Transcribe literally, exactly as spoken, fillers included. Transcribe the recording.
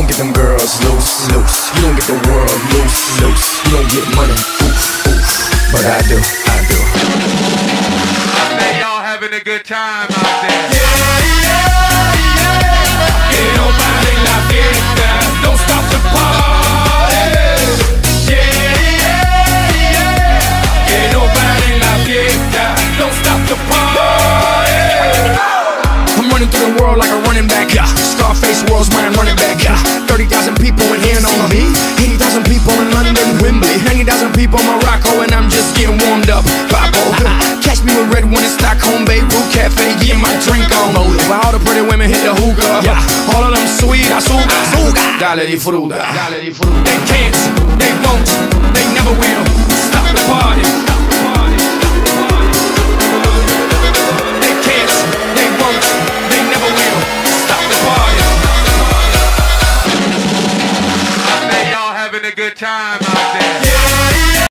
don't get them girls loose, loose. You don't get the world loose, loose. You don't get money, oof, oof. But I do, I do. I bet y'all having a good time out there. Yeah, yeah, yeah. Que no pare la fiesta. Don't stop the party. Yeah, yeah, yeah. Que no pare la fiesta. Don't stop the party. I'm running through the world like a running back. Yeah. Scarface world's mine, running back. Yeah. thirty thousand people in here on me. eighty thousand people in London, Wembley. ninety thousand people in Morocco, and I'm just getting warmed up. Papo. Catch me with red one in Stockholm, Beirut Cafe, getting my drink on. While all the pretty women hit the hookah. Yeah. All of them sweet, azúcar, azúcar. Dale disfruta, dale disfruta. They can't, they won't, they never will stop the party. They can't, they won't, they never will stop the party. I bet y'all having a good time out there.